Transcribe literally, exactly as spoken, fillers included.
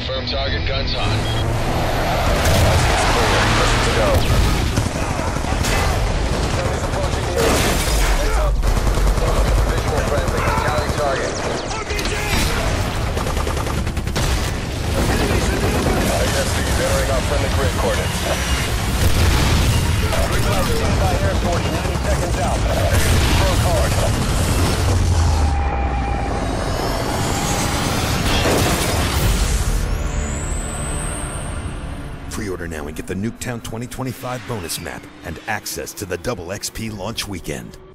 Confirm target, guns hot. Let's go. Enemies approaching the area. Heads up. Visual friendly. Counting target. I S Ps entering our friendly grid coordinates. Standby airport ninety seconds out. Broke hard. Pre-order now and get the Nuketown twenty twenty-five bonus map and access to the Double X P launch weekend.